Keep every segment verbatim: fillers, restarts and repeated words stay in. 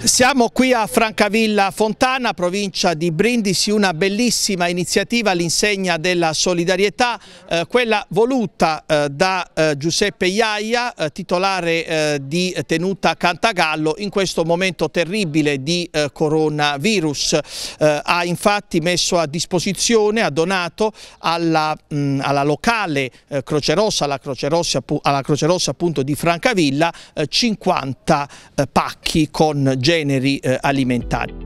Siamo qui a Francavilla Fontana, provincia di Brindisi, una bellissima iniziativa all'insegna della solidarietà, eh, quella voluta eh, da eh, Giuseppe Iaia, eh, titolare eh, di Tenuta Cantagallo in questo momento terribile di eh, coronavirus. Eh, ha infatti messo a disposizione, ha donato alla, mh, alla locale eh, Croce Rossa, alla Croce Rossa, alla Croce Rossa appunto di Francavilla, eh, cinquanta eh, pacchi con generi eh, alimentari.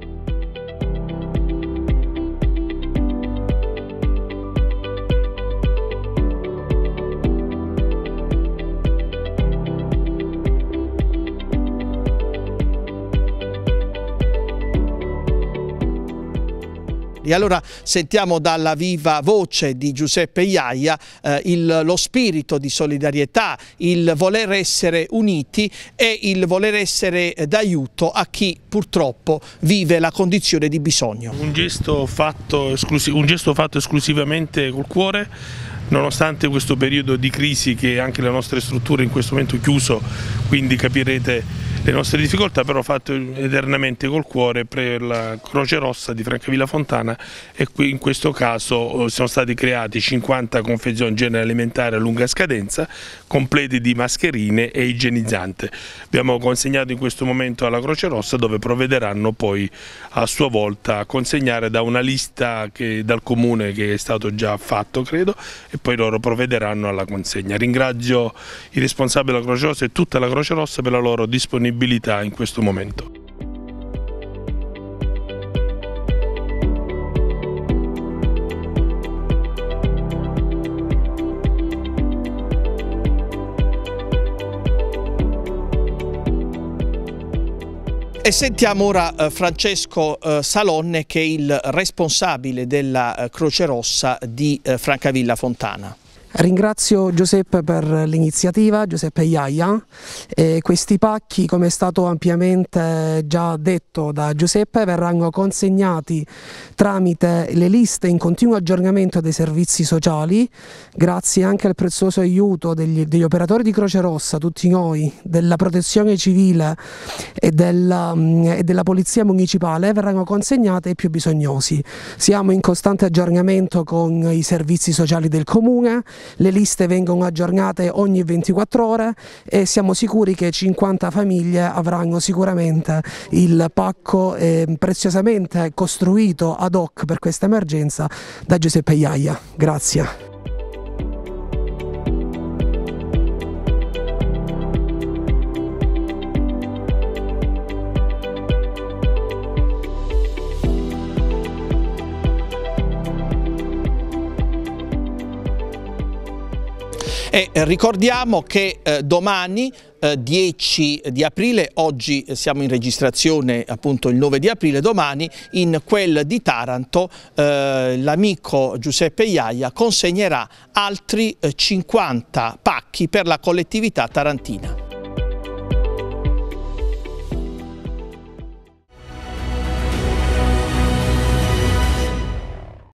E allora sentiamo dalla viva voce di Giuseppe Iaia eh, il, lo spirito di solidarietà, il voler essere uniti e il voler essere d'aiuto a chi purtroppo vive la condizione di bisogno. Un gesto fatto, un gesto fatto esclusivamente col cuore, nonostante questo periodo di crisi che anche le nostre strutture in questo momento chiuso, quindi capirete le nostre difficoltà, però fatto eternamente col cuore per la Croce Rossa di Francavilla Fontana, e qui in questo caso sono stati creati cinquanta confezioni generi alimentari a lunga scadenza, completi di mascherine e igienizzante. Abbiamo consegnato in questo momento alla Croce Rossa, dove provvederanno poi a sua volta a consegnare da una lista che, dal comune, che è stato già fatto credo, e poi loro provvederanno alla consegna. Ringrazio i responsabili della Croce Rossa e tutta la Croce Rossa per la loro disponibilità in questo momento. E sentiamo ora eh, Francesco eh, Salonne, che è il responsabile della eh, Croce Rossa di eh, Francavilla Fontana. Ringrazio Giuseppe per l'iniziativa, Giuseppe Iaia. E questi pacchi, come è stato ampiamente già detto da Giuseppe, verranno consegnati tramite le liste in continuo aggiornamento dei servizi sociali, grazie anche al prezioso aiuto degli, degli operatori di Croce Rossa, tutti noi, della Protezione Civile e della, e della Polizia Municipale. Verranno consegnate ai più bisognosi. Siamo in costante aggiornamento con i servizi sociali del comune. Le liste vengono aggiornate ogni ventiquattro ore e siamo sicuri che cinquanta famiglie avranno sicuramente il pacco eh, preziosamente costruito ad hoc per questa emergenza da Giuseppe Iaia. Grazie. E ricordiamo che eh, domani eh, dieci di aprile, oggi siamo in registrazione appunto il nove di aprile, domani in quel di Taranto eh, l'amico Giuseppe Iaia consegnerà altri eh, cinquanta pacchi per la collettività tarantina.